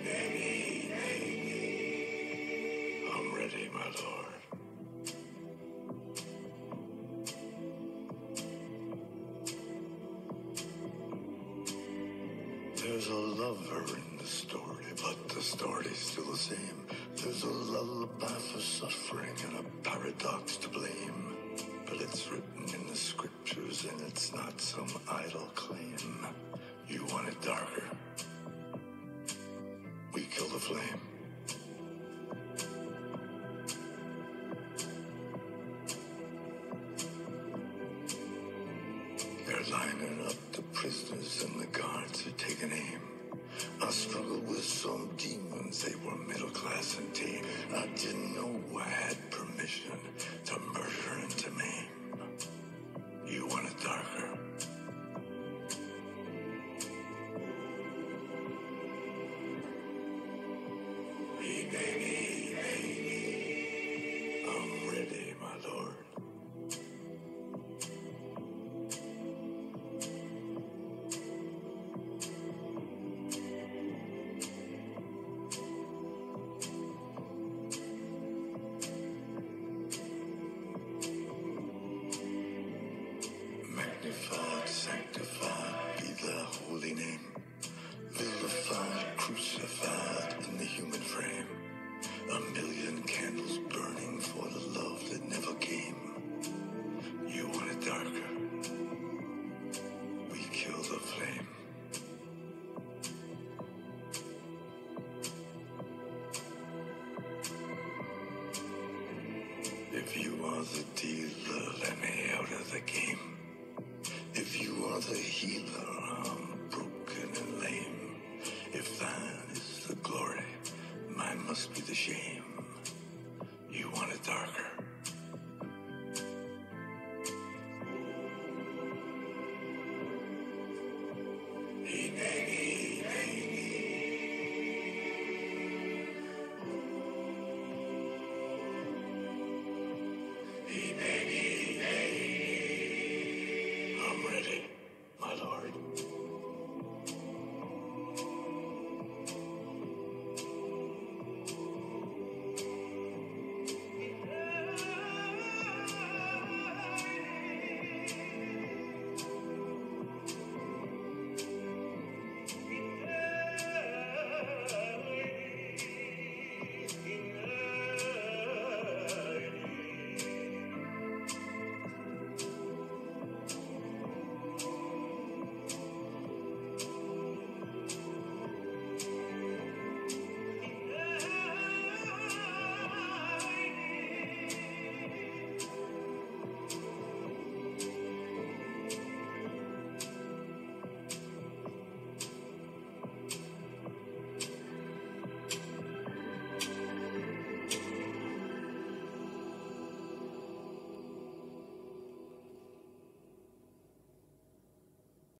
I'm ready, my lord. There's a lover in the story, but the story's still the same. There's a lullaby for suffering and a paradox to blame. But it's written in the scriptures and it's not some idle claim. You want it darker? We kill the flame. They're lining up the prisoners and the guards are taking aim. I struggled with some demons, they were middle class and tame. I didn't know I had permission to murder and to maim. You want it darker? I'm ready, my lord. Magnified, sanctified be the holy name. Vilified, crucified in the human frame. A million candles burning for the love that never came. You want it darker? We kill the flame. If you are the dealer, let me out of the game. If you are the healer,